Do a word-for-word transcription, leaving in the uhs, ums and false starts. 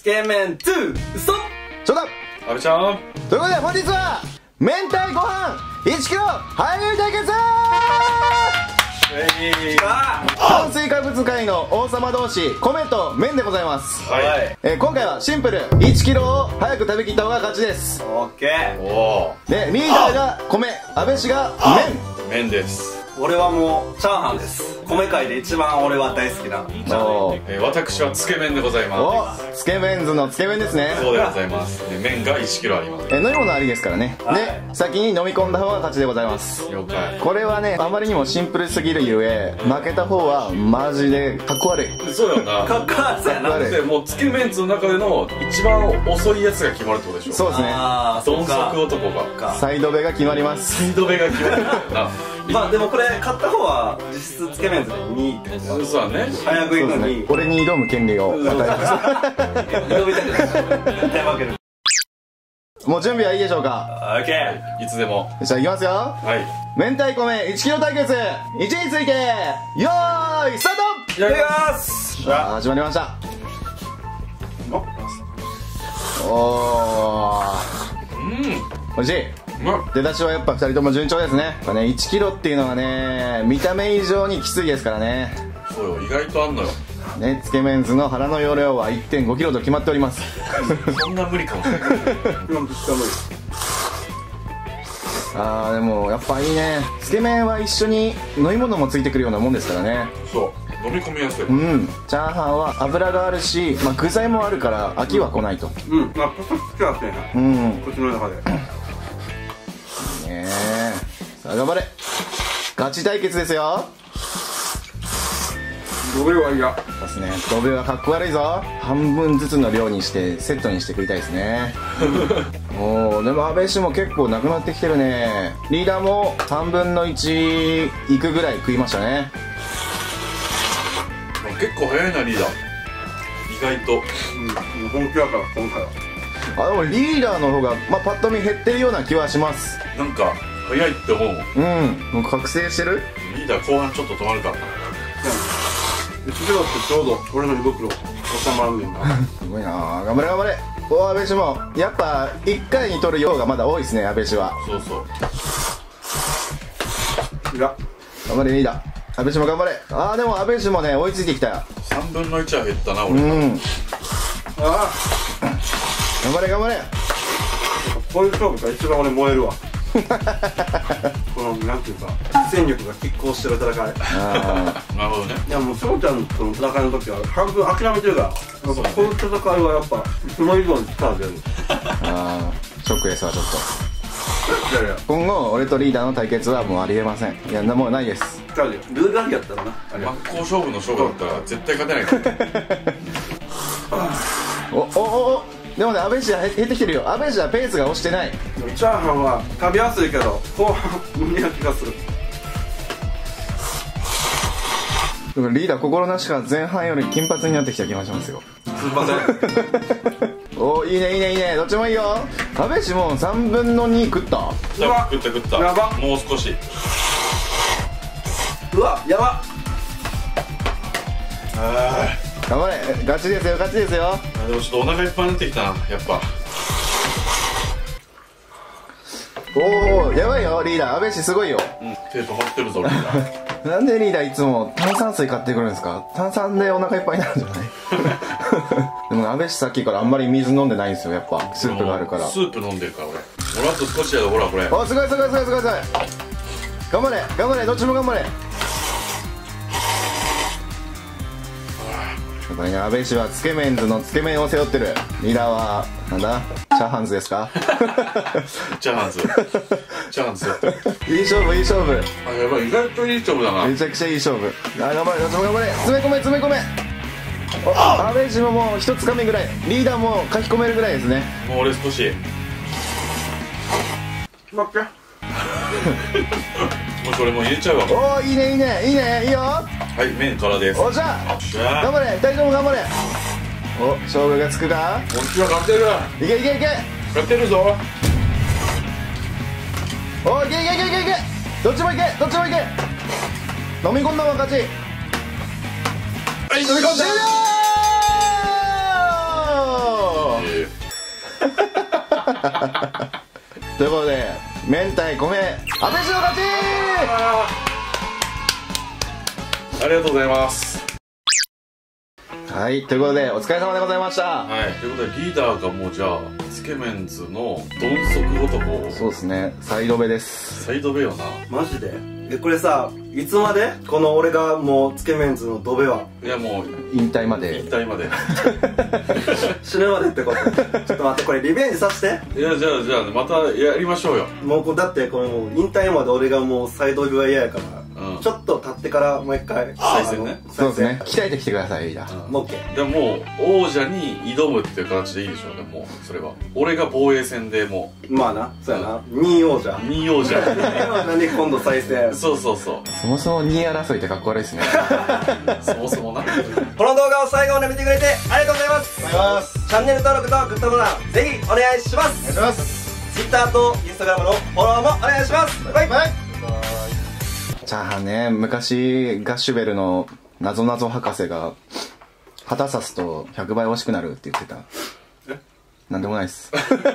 け麺にストップ。 ちょうだ阿部ちゃん。 ということで本日は明太ご飯いちキロ早食い対決。炭水化物界の王様同士、米と麺でございます。 はい、 えー、今回はシンプルいちキロを早く食べきった方が勝ちです。 オッケー。 おーでリーダーが米、阿部氏が麺です。 俺はもうチャーハンです。米界で一番俺は大好きな麺。 チャーハン。 えー、私はつけ麺でございまおつけ麺図のつけ麺ですね。 す。そうでございます。で麺がいちキロあります。 えー、飲み物ありですからね。 はいで先に飲み込んだ方が勝ちでございます。 了解。 これはねあまりにもシンプルすぎるゆえ負けた方はマジでかっこ悪い。 そうよな。 かっこ悪やな。 かっこ悪いでもうつけ麺図の中での一番遅いやつが決まるってことでしょ。 そうですね。 あー、 どんそっか底男がか。 サイドベが決まります。 スピード目が決まるな。 まあでもこれ買った方は実質つけ麺図でにいってことだ。 そうだね。 早くそうですね行くのに。 俺に挑む権利を与えます。 挑みたくない。絶対負ける。 もう準備はいいでしょうか。 オッケー。 いつでも。 じゃあいきますよ。 はい。 明太米いちキロ対決位置についてよーいスタート。 やいただきます。 さあ始まりました。おーうん。 おいしい。 うまい。 出だしはやっぱふたりとも順調ですね。やっぱねいちキロっていうのがね見た目以上にきついですからね。 そうよ、意外とあんのよ。 ねつけ麺図の腹の容量は いってんごキロと決まっております。 そんな無理かもしれない。 あーでもやっぱいいね。つけ麺は一緒に飲み物もついてくるようなもんですからね。 そう、飲み込みやすい。 うんチャーハンは油があるし、まあ、具材もあるから飽きは来ないと。 うん。まあパサつきはせんな。 うん口の中で。 ねえさあ頑張れガチ対決ですよ。 どれは嫌。 ですねドベはかっこ悪いぞ。半分ずつの量にしてセットにして食いたいですね。おーでも安倍氏も結構なくなってきてるね。リーダーもさんぶんのいちいくぐらい食いましたね。 結構早いな、リーダー。意外と。 うん。本気だから今回は。 あでもリーダーの方が、まあ、パッと見減ってるような気はします。 なんか、早いって思うもん。 うんもう覚醒してる。 リーダー後半ちょっと止まるからな。 いちキロってちょうど俺の胃袋収まるねんな。 すごいなあ頑張れ頑張れ。お安倍氏もやっぱいっかいに取る量がまだ多いですね。安倍氏はそうそう。 いや。 頑張れリーダー。安倍氏も頑張れ。ああでも安倍氏もね追いついてきたよ。 さんぶんのいちは減ったな、 う俺。 んあ頑張れ頑張れ。 あ。こういう勝負が一番俺燃えるわ。このなんていうか戦力が拮抗してる戦い。 あなるほどね。 いやもう翔ちゃんとの戦いの時は半分諦めてるから、やっぱこういう戦いはやっぱその以上に力出る。 あショックですわちょっと。 いやいや、 今後俺とリーダーの対決はもうありえません。いやもうないです。 違うよ。ルールありやったらな。あれ真っ向勝負の勝負だったら絶対勝てないからね。 おおおおでもね安倍氏は減ってきてるよ。安倍氏はペースが落ちてない。 チャーハンは食べやすいけど後半無理な気がする。 でもリーダー心なしか前半より金髪になってきた気がしますよ。 すいません。 おいいねいいねいいねどっちもいいよ。安倍氏もさんぶんのに食った。 食った食った食った。 やばもう少し。 うわやば。 あ頑張れガチですよガチですよ。 あ、でもちょっとお腹いっぱいになってきたな、やっぱ。 おおやばいよリーダー。安倍氏すごいよ。 うん、手止まってるぞ、リーダー。 なんでリーダーいつも炭酸水買ってくるんですか。炭酸でお腹いっぱいになるんじゃないでも安倍氏さっきからあんまり水飲んでないんですよ。やっぱスープがあるから。 スープ飲んでるから俺。俺あと少しやろ、ほらこれ。 おすごいすごいすごいすごいすごい。頑張れ頑張れどっちも頑張れ。やっぱりね安倍氏はつけ麺図のつけ麺を背負ってる。リーダーはなんだチャーハンズですか。 チャーハンズ。チャーハンズ。 いい勝負いい勝負。 あ、やばい、意外といい勝負だな。 めちゃくちゃいい勝負。あ頑張れどっちも頑張れ。詰め込め詰め込め。お安倍氏ももう一つかみぐらい。リーダーも書き込めるぐらいですね。 もう俺少し。 待って。 もうそれもう入れちゃうわ。 おおいいねいいねいいねいいよ。 はい、麺からです。 おっしゃじゃあ頑張れふたりとも頑張れ。お勝負がつくか。 こっちは勝てる。 いけいけいけ。 勝てるぞ。 おいけいけいけいけいけ。どっちもいけどっちもいけ。飲み込んだもん勝ち。 はい、 飲み込んだ。終了。 ということで明太米安倍氏の勝ち。 ありがとうございます。 はい、ということでお疲れ様でございました。 はいということでリーダーがもうじゃあつけ麺図のどん底男。 そうですね、サイドベです。 サイドベよな。 マジでえこれさいつまでこの俺がもうつけ麺図のドベは。 いやもう引退まで。 引退まで死ぬまでってことちょっと待ってこれリベンジさせて。 いやじゃあじゃあまたやりましょうよ。 もうこうだってこの引退まで俺がもうサイドベは嫌やから、 うんちょっと経ってからもう一回再戦ね。 そうですね、鍛えてきてくださいリーダー。 もう OK。 でももう王者に挑むっていう形でいいでしょうね。もうそれは俺が防衛戦でもまあなそうやなにい王者うにい王者にい王者に今度再戦。 そうそうそうそもそもにい争いってかっこ悪いですね。 そもそもなこの動画を最後まで見てくれてありがとうございます。 ありがとうございます。 チャンネル登録とグッドボタンぜひお願いします。 お願いします。 Twitter と Instagram のフォローもお願いします。バイバイ。 バイチャーハンね、昔ガッシュベルのなぞなぞ博士が旗刺すとひゃくばい美味しくなるって言ってた。 えなんでもないです